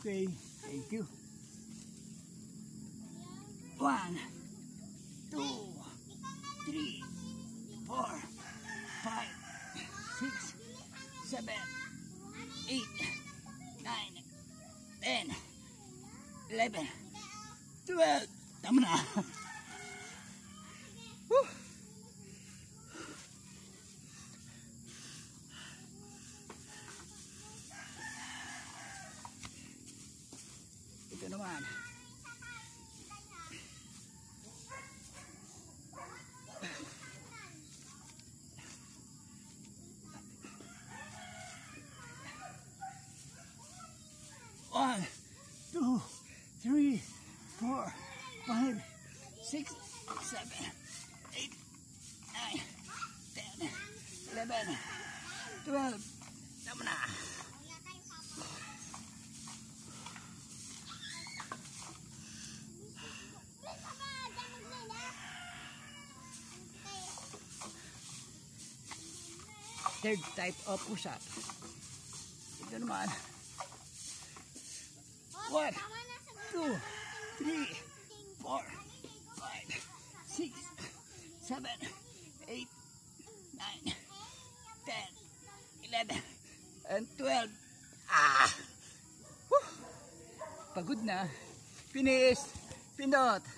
Okay, thank you. 1, 2, 3, 4, 5, 6, 7, 8, 9, 10, 11, 12. Tama na. Woo! Ito naman. One, 2, 3, 4, 5, 6, 7, 8, 9, 10, 11, 12. Tama na. Third type of push-up. Ito naman. 1, 2, 3, 4, 5, 6, 7, 8, 9, 10, 11, and 12. Ah! Woo! Pagod na. Finish. Pindot.